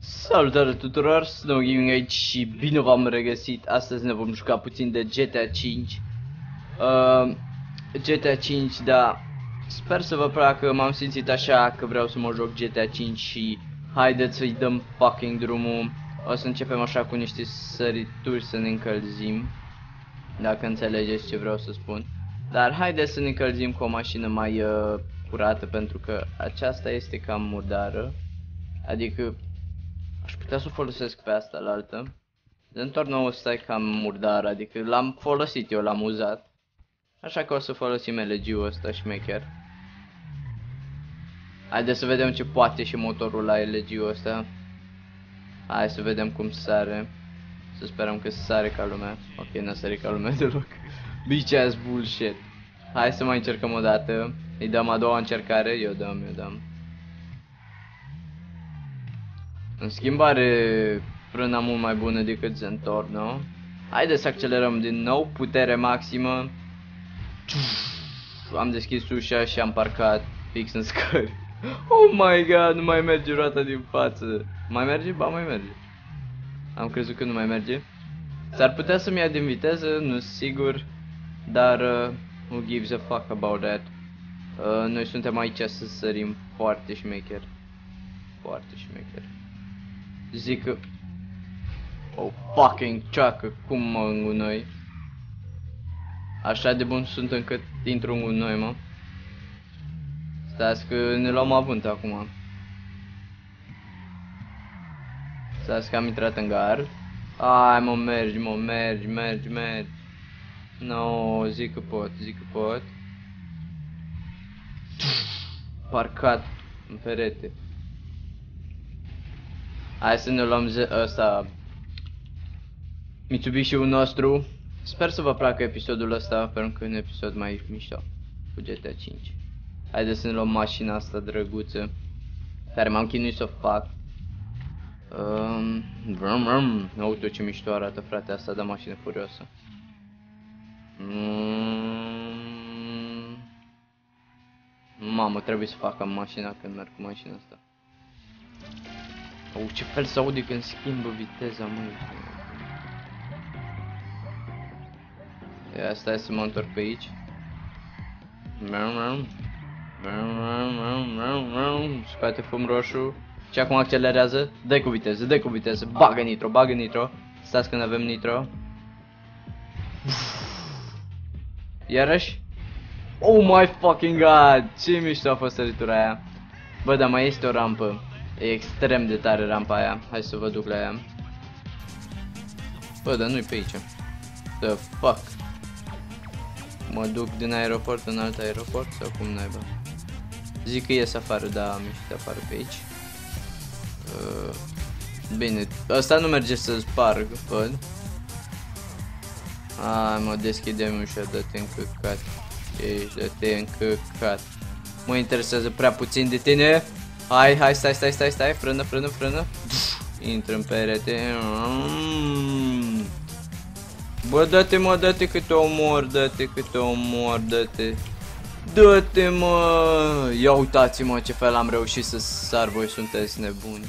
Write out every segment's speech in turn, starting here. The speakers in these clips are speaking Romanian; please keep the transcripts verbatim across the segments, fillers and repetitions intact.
Salutare tuturor, Snow Gaming aici și bine v-am regăsit. Astăzi ne vom juca puțin de G T A cinci. uh, G T A cinci, da. Sper să vă placă, m-am simțit așa că vreau să mă joc G T A cinci și haideți să-i dăm fucking drumul. O să începem așa cu niște sărituri să ne încălzim, dacă înțelegeți ce vreau să spun. Dar haideți să ne încălzim cu o mașină mai uh, curată, pentru că aceasta este cam murdară. Adică aș putea să o folosesc pe asta la altă. Zentorno ăsta e cam murdar, adică l-am folosit eu, l-am uzat. Așa că o să folosim L G-ul ăsta șmecher. Haideți să vedem ce poate și motorul la L G-ul ăsta. Hai să vedem cum sare. Să sperăm că sare ca lumea. Ok, n-a sărit ca lumea deloc. Bitch ass bullshit. Hai să mai încercăm o dată. Îi dăm a doua încercare. Eu dăm, eu dăm. În schimb are frâna mult mai bună decât Zentorno. Haideți să accelerăm din nou, putere maximă. Am deschis ușa și am parcat fix în scări. Oh my god, nu mai merge roata din față. Mai merge? Ba, mai merge. Am crezut că nu mai merge. S-ar putea să-mi ia din viteză, nu sigur. Dar uh, who gives a fuck about that. uh, Noi suntem aici să sărim foarte șmecher. Foarte șmecher. Zic că... Oh, fucking ceacă, cum mă îngunoi. Așa de bun sunt încât intru în gunoi, mă. Stați că ne luăm avânt acum. Stați că am intrat în gard. Ai, mă, mergi, mă, mergi, mergi, mergi. No, zic că pot, zic că pot. Parcat în perete. Hai să ne luăm ăsta, Mitsubishi-ul nostru. Sper să vă placă episodul ăsta, pentru că e un episod mai mișto cu G T A cinci. Haideți să ne luăm mașina asta drăguță, care m-am chinuit să o fac. um, Vrum vrum. Uite ce mișto arată, frate, asta de mașină furioasă. mm. Mamă, trebuie să fac mașina când merg cu mașina asta. Oh, ce fel se aude când schimbă viteza, măi. Ia, stai să mă întorc pe aici. Scoate fum roșu. Și acum accelerează. Dă cu viteză, dă cu viteză. Bagă nitro, bagă nitro. Stați când avem nitro. Iarăși. Oh my fucking god. Ce mișto a fost săritura aia. Bă, dar mai este o rampă. E extrem de tare rampa aia. Hai să vă duc la ea. Bă, dar nu-i pe aici. The fuck. Mă duc din aeroport în alt aeroport sau cum naiba? Zic că ies afară, da, am ieșit afară pe aici. uh, Bine, ăsta nu merge să sparg, văd. Hai, mă, deschidem ușa, dă-te încăcat. Ești, dă-te încăcat. Mă interesează prea puțin de tine. Hai, hai, stai, stai, stai, stai, frână, frână, frână. Intră în perete. Mm. Bă, dă-te, mă, dă-te că te omor, dă-te că te omor, dă-te. Dă-te, mă. Ia uitați-mă ce fel am reușit să sar, voi sunteți nebuni.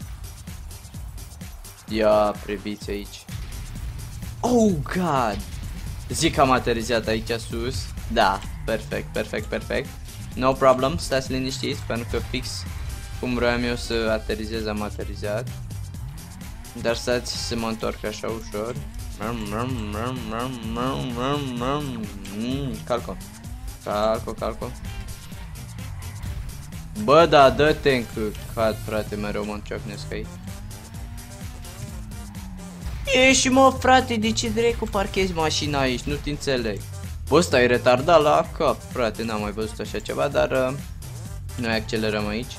Ia, priviți aici. Oh, god. Zic că am aterizat aici sus. Da, perfect, perfect, perfect. No problem, stați liniștiți, pentru că fix cum vreau eu să aterizez, am aterizat. Dar stați să mă întorc așa ușor. Calco. Calco, calco. Bă, da, dă-te încăcat, frate, mereu mă înciocnesc aici. Ieși, mă, frate, de ce dracu parchezi mașina aici? Nu te înțeleg. Bă, ăsta e retardat la cap, frate, n-am mai văzut așa ceva, dar uh, noi accelerăm aici.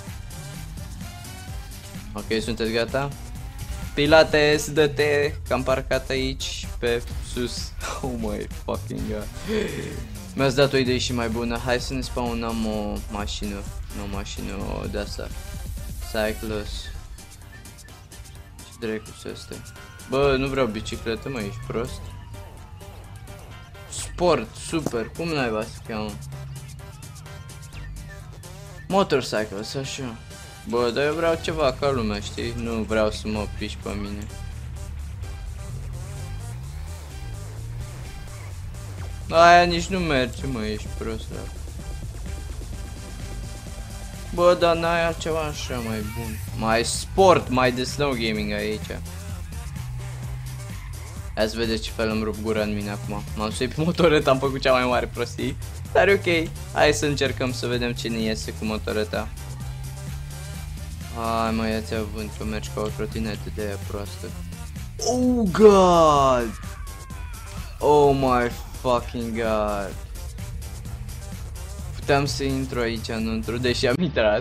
Ok, sunteți gata? Pilates, dă-te, că am parcat aici, pe sus. Oh my fucking god. Mi-ați dat o idee și mai bună. Hai să ne spawnăm o mașină. O mașină de asta. Cyclus. Ce dracu să asta? Bă, nu vreau bicicletă, mă, ești prost. Sport, super, cum naiba se cheamă? Motorcycles, așa. Bă, dar eu vreau ceva ca lumea, știi? Nu vreau să mă piși pe mine. Aia nici nu merge, mă, ești prost, da. Bă, dar n-ai altceva așa mai bun. Mai sport, mai de snow gaming aici. Hai să vedeți ce fel îmi rup gura în mine acum. M-am suit pe motoreta, am făcut cea mai mare prostie. Dar e ok. Hai să încercăm să vedem ce ne iese cu motoreta. Hai mă, ia-ți avânt că mergi ca o trotinetă de aia proastă. Oh god! Oh my fucking god! Puteam să intru aici înăuntru, deși am intrat.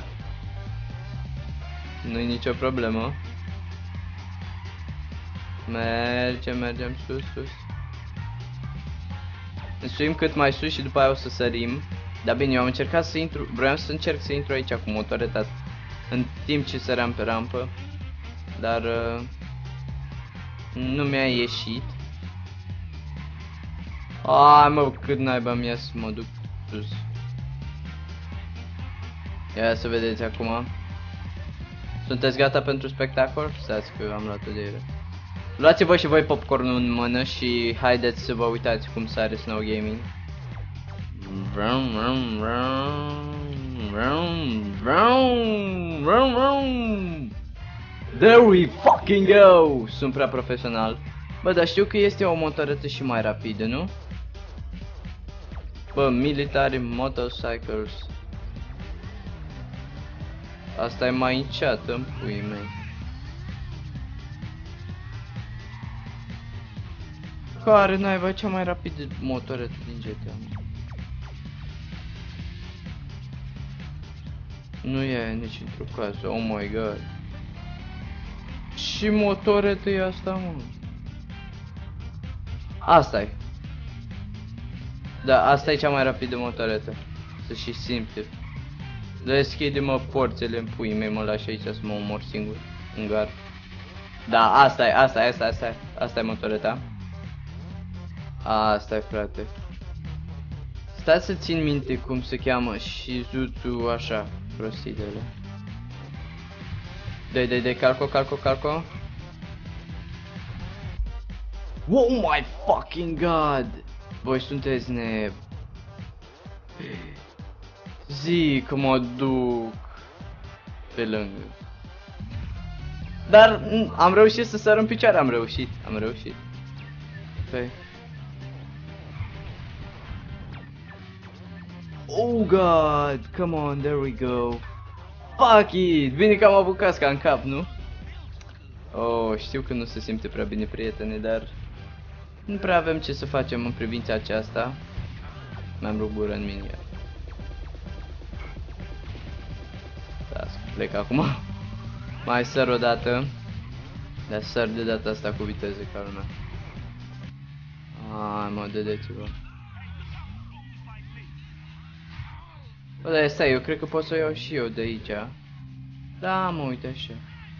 Nu-i nicio problemă. Mergem, mergem sus, sus. Însuim cât mai sus și după aia o să sărim. Dar bine, eu am încercat să intru, vreau să încerc să intru aici cu motoreta în timp ce săream pe rampă. Dar uh, nu mi-a ieșit. Ai mă, cât naiba mi-a să mă duc sus. Ia să vedeți acum. Sunteți gata pentru spectacol? Stați că am luat-o de ele. Luați-vă și voi popcornul în mână și haideți să vă uitați cum sare snow gaming. Vroom, vroom, vroom, vroom, vroom, vroom, vroom. There we fucking go! Sunt prea profesional. Bă, dar știu că este o motoretă și mai rapidă, nu? Bă, military motorcycles. Asta e mai înceată în puii mei. Care naiba cea mai rapidă motoretă din G T A? Nu e nici într-o caz, oh my god. Ce motoretă e asta, mă? Asta e. Da, asta e cea mai rapidă motoretă. Să și simte. Deschide-mă porțele în puii mei, mă lași aici să mă omor singur în gar. Da, asta e, asta e, asta e, asta e, asta e motoreta. Asta e, frate. Stați să țin minte cum se cheamă Shizutsu așa, prostidele. Dai, dai, dai, calco, calco, calco. Oh my fucking god! Voi sunteți neb. Zi că mă duc pe lângă. Dar am reușit să sar în picioare, am reușit, am reușit. Okay. Oh god, come on, there we go. Fuck it, bine că am avut casca în cap, nu? Oh, știu că nu se simte prea bine, prietene, dar nu prea avem ce să facem în privința aceasta. Mi-am rupt gura în mine. Da, să plec acum. Mai săr o dată. Dar săr de data asta cu viteză ca lumea. Ai mă, dădeți-vă. Bă, dar stai, eu cred că pot să o iau și eu de aici. Da, mă, uite așa.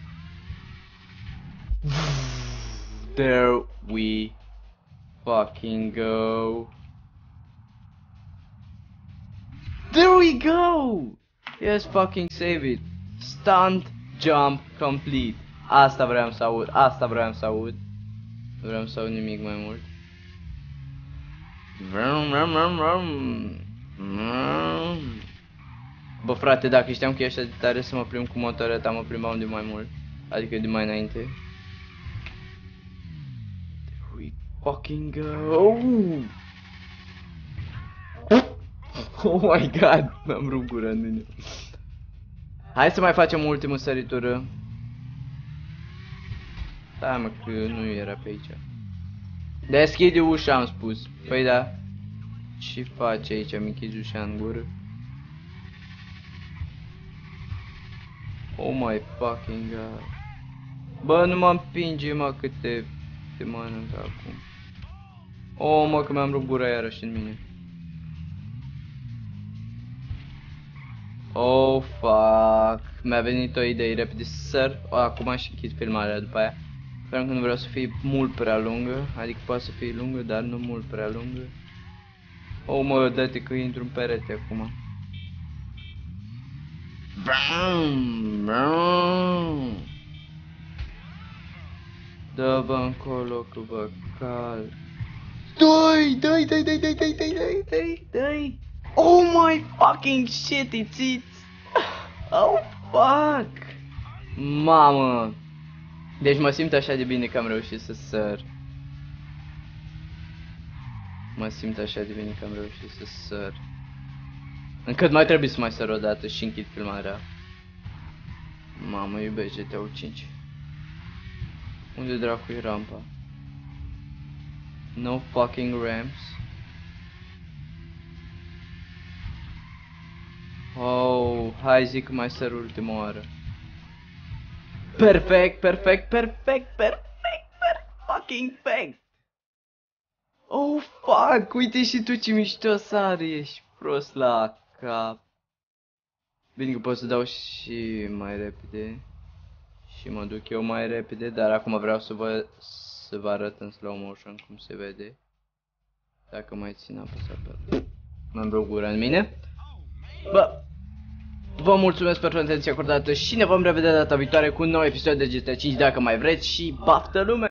There we fucking go. There we go! Yes, fucking save it. Stunt jump complete. Asta vreau să aud, asta vreau să aud. Nu vreau să aud nimic mai mult. Vroom, vroom, vroom, vroom. Mm. Bă, frate, dacă știam că e așa de tare să mă plimb cu motoreta, mă plimbam de mai mult. Adică de mai înainte. There we fucking go. Oh my god, mi-am rupt gura în mine. Hai să mai facem o ultimă săritură. Da, mă, că nu era pe aici. Deschide ușa, am spus. Păi da. Ce face aici? Mi închizi ușa în gură. Oh my fucking god. Bă, nu mă împinge, mă, cât te, te mănânc acum. Oh, mă, că mi-am rupt gura iarăși în mine. Oh, fuck. Mi-a venit o idee repede să săr. Oh, acum și închid filmarea după aia. Sperăm că nu vreau să fie mult prea lungă. Adică poate să fie lungă, dar nu mult prea lungă. Oh, mă, dă-te că intru în perete acum. Bam, bam. Dă-bă încolo că vă cal. Dai, dai, dai, dai, dai, dai, dai, dai, dai, dai. Oh my fucking shit, it's it. Oh fuck. Mamă. Deci mă simt așa de bine că am reușit să săr. Mă simt așa de bine că am reușit să săr. Încât mai trebuie să mai săr o dată și închid filmarea. Mamă, iubesc G T A cinci. Unde dracu e rampa? No fucking ramps. Oh, hai zic că mai săr ultima oară. Perfect, perfect, perfect, perfect, perfect, fucking perfect. Oh fuck, uite și tu ce mișto sari, ești prost la cap. Bine că pot să dau și mai repede. Și mă duc eu mai repede, dar acum vreau să vă, să vă arăt în slow motion cum se vede. Dacă mai țin apăsat pe... M-am vrut gura în mine. Bă, vă mulțumesc pentru atenția acordată și ne vom revedea data viitoare cu un nou episod de G T A cinci dacă mai vreți și baftă lume!